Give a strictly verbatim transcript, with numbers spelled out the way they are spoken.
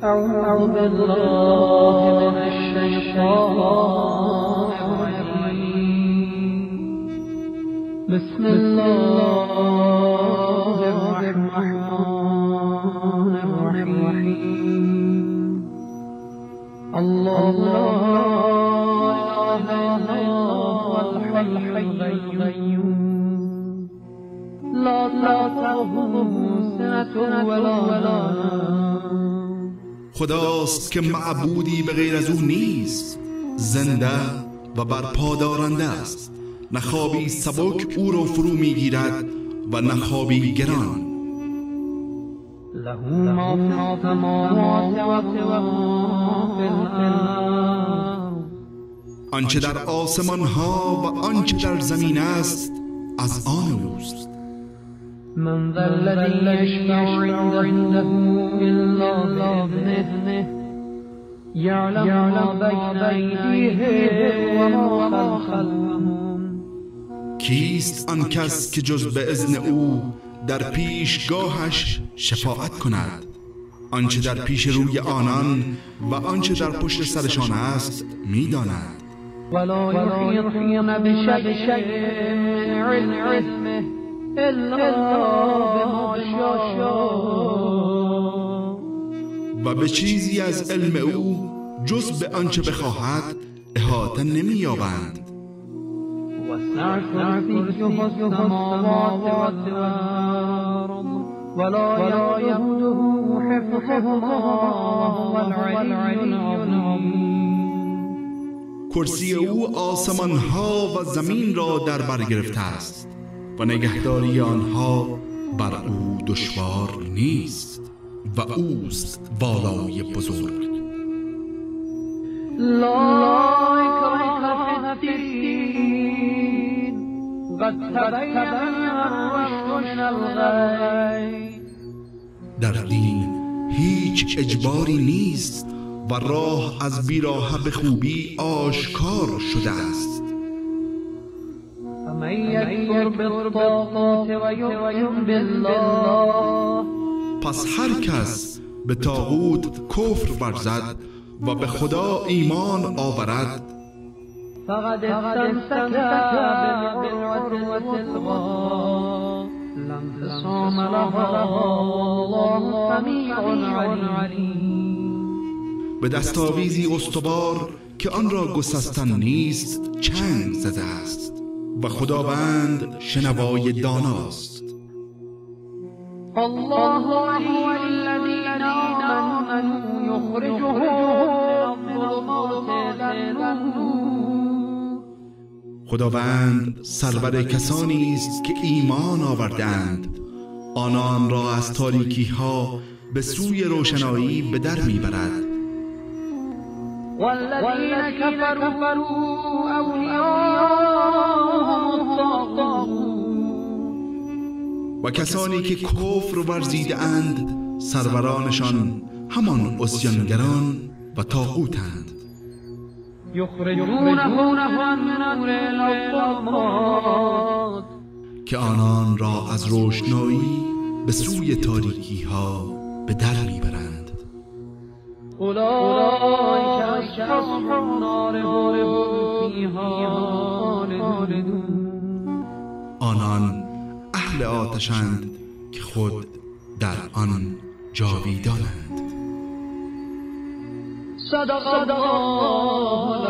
أعوذ بالله من الشيطان الرجيم بسم الله الرحمن الرحيم الله لا إله إلا هو الحي القيوم لا تأخذه سنة ولا نوم. خداست که معبودی به غیر از او نیست، زنده و برپادارنده است، نه خوابی سبک او را فرو میگیرد و نه خوابی گران. له ما فی السماوات و ما فی الارض. آنچه در آسمان ها و آنچه در زمین است از آن اوست. من ذا الذی یشفع عنده الا بإذنه یعلم ما بین ایدیهم و ما خلفهم. کیست آن کس که جز به اذن او در پیشگاهش شفاعت کند؟ آنچه در پیش روی آنان و آنچه در پشت سرشان است می‌داند. ولا یحیطون بشیء من علمه الا بما شاء. و به چیزی از علم او جز به آنچه بخواهد احاطه نمی‌یابند. وسع کرسیه السماوات والأرض ولا یئوده حفظهما وهو العلی العظیم. کرسی او آسمان ها و زمین را در بر گرفته است و نگهداری آنها بر او دشوار نیست و اوست بالای بزرگ. لا اکراه فی الدین قد تبین الرشد من الغی. در دین هیچ اجباری نیست و راه از بیراه به خوبی آشکار شده است. فمن یکفر بالطاغوت و یؤمن بالله. پس هر کس به طاغوت کفر ورزد و به خدا ایمان آورد فقد استمسك بالعروة الوثقى لا انفصام لها والله سمیع علیم. به دستاویزی استوار که آن را گسستن نیست چنگ زده است و خداوند شنوای داناست. الله هو الذين آمنوا يخرجهم من الظلمات إلى النور. خداوند سرور کسانی است که ایمان آوردند، آنان را از تاریکی ها به سوی روشنایی به در میبرد. والذین کفروا اولیاءهم الطاغوت. و کسانی که کفر ورزیده اند سرورانشان همان عصیانگران و طاغوتند. یخرجونهم من النور إلی الظلمات. که آنان را از روشنایی به سوی تاریکی ها به در میبرند. اولئک اصحاب النار هم فیها خالدون. آنان اهل آتشند که خود در آن جاویدانند. صدق الله